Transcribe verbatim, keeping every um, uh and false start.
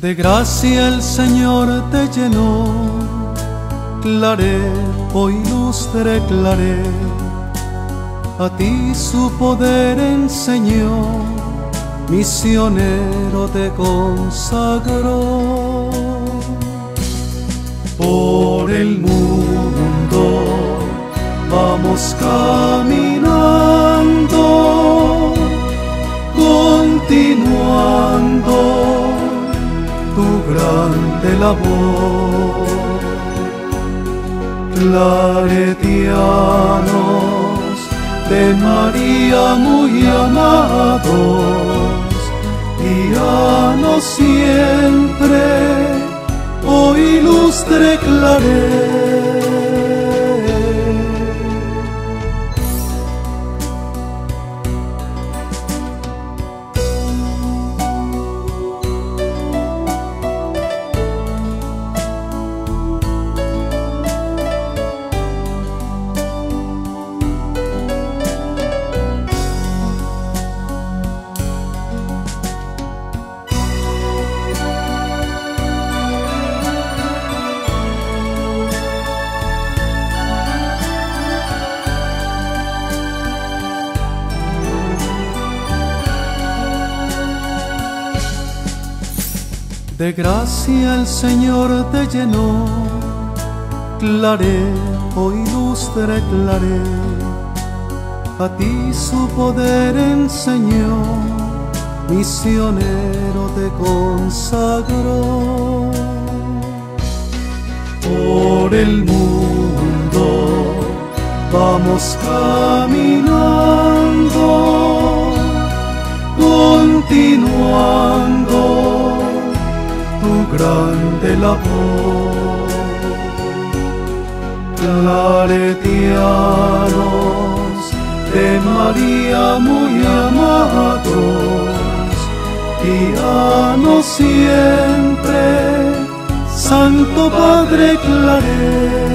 De gracia el Señor te llenó, claré, oh ilustre claré, a ti su poder enseñó, misionero te consagró. Por el mundo vamos caminando, continuando tu grande labor. Claretianos de María muy amados, guíanos siempre, oh ilustre Claret. De gracia el Señor te llenó, claré, oh ilustre claré, a ti su poder enseñó, misionero te consagró. Por el mundo vamos caminando, continuando tu grande labor. Claretianos de María muy amados, guíanos siempre, Santo Padre Claret.